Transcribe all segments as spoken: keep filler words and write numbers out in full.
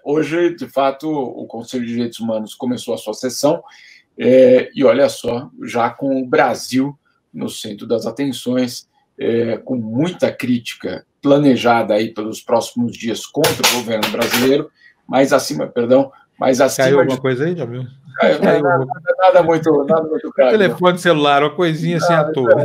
hoje, de fato, o Conselho de Direitos Humanos começou a sua sessão é, e, olha só, já com o Brasil no centro das atenções, é, com muita crítica planejada aí pelos próximos dias contra o governo brasileiro, mas acima, perdão, mas acima Caiu alguma de... coisa aí, Jamil? Caiu, Caiu nada, alguma... nada, nada muito, nada muito grave. Telefone não. Celular, uma coisinha assim à toa.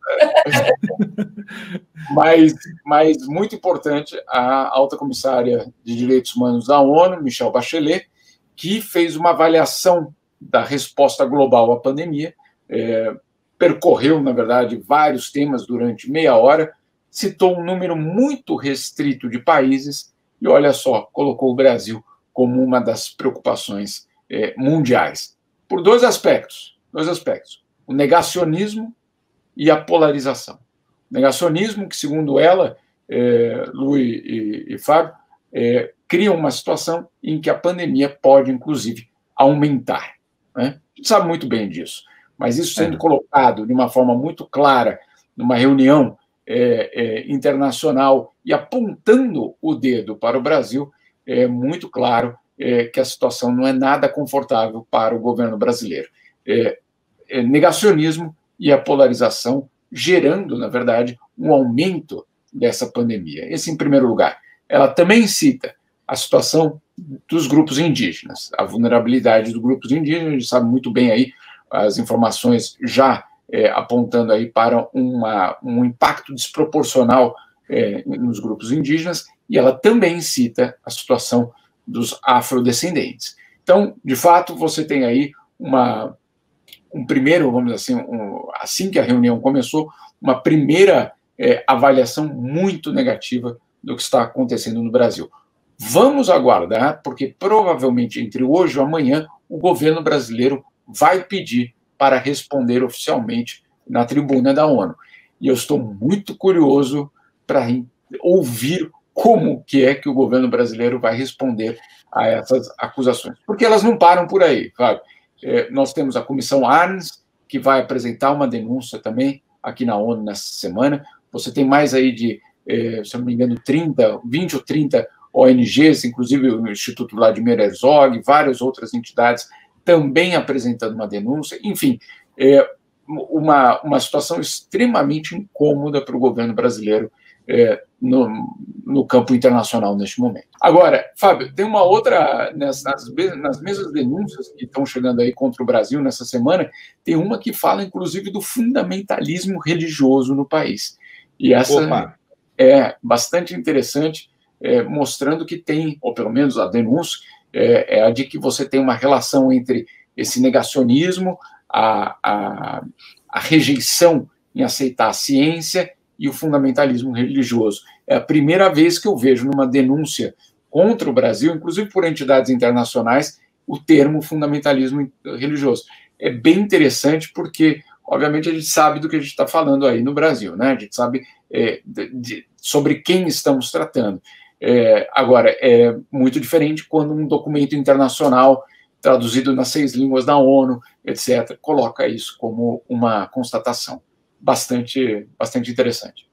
Mas, mas muito importante, a alta comissária de Direitos Humanos da ONU, Michelle Bachelet, que fez uma avaliação da resposta global à pandemia, é, percorreu, na verdade, vários temas durante meia hora, citou um número muito restrito de países e, olha só, colocou o Brasil como uma das preocupações é, mundiais, por dois aspectos, dois aspectos, o negacionismo e a polarização. O negacionismo que, segundo ela, é, Lu e, e, e Fábio, é, cria uma situação em que a pandemia pode, inclusive, aumentar. Né? A gente sabe muito bem disso, mas isso sendo é. colocado de uma forma muito clara numa reunião é, é, internacional e apontando o dedo para o Brasil, é muito claro é, que a situação não é nada confortável para o governo brasileiro. É, é negacionismo e a polarização gerando, na verdade, um aumento dessa pandemia. Esse, em primeiro lugar. Ela também cita a situação dos grupos indígenas, a vulnerabilidade dos grupos indígenas, a gente sabe muito bem aí as informações já é, apontando aí para uma, um impacto desproporcional é, nos grupos indígenas, e ela também cita a situação dos afrodescendentes. Então, de fato, você tem aí uma, um primeiro, vamos dizer assim, um, assim que a reunião começou, uma primeira é, avaliação muito negativa do que está acontecendo no Brasil. Vamos aguardar, porque provavelmente entre hoje e amanhã o governo brasileiro vai pedir para responder oficialmente na tribuna da ONU. E eu estou muito curioso para ouvir como que é que o governo brasileiro vai responder a essas acusações. Porque elas não param por aí, sabe? É, nós temos a Comissão Arns, que vai apresentar uma denúncia também aqui na ONU nessa semana. Você tem mais aí de, eh, se eu não me engano, trinta, vinte ou trinta O N Gs, inclusive o Instituto Vladimir Herzog, várias outras entidades também apresentando uma denúncia. Enfim, é uma, uma situação extremamente incômoda para o governo brasileiro é, no, no campo internacional neste momento. Agora, Fábio, tem uma outra, nas, nas mesmas denúncias que estão chegando aí contra o Brasil nessa semana, tem uma que fala, inclusive, do fundamentalismo religioso no país. E essa Opa. é bastante interessante, é, mostrando que tem, ou pelo menos a denúncia, é, é a de que você tem uma relação entre esse negacionismo, a, a, a rejeição em aceitar a ciência e o fundamentalismo religioso. É a primeira vez que eu vejo numa denúncia contra o Brasil, inclusive por entidades internacionais, o termo fundamentalismo religioso. É bem interessante porque, obviamente, a gente sabe do que a gente está falando aí no Brasil, né? A gente sabe é, de, de, sobre quem estamos tratando. É, agora, é muito diferente quando um documento internacional traduzido nas seis línguas da ONU, etcétera, coloca isso como uma constatação bastante, bastante interessante.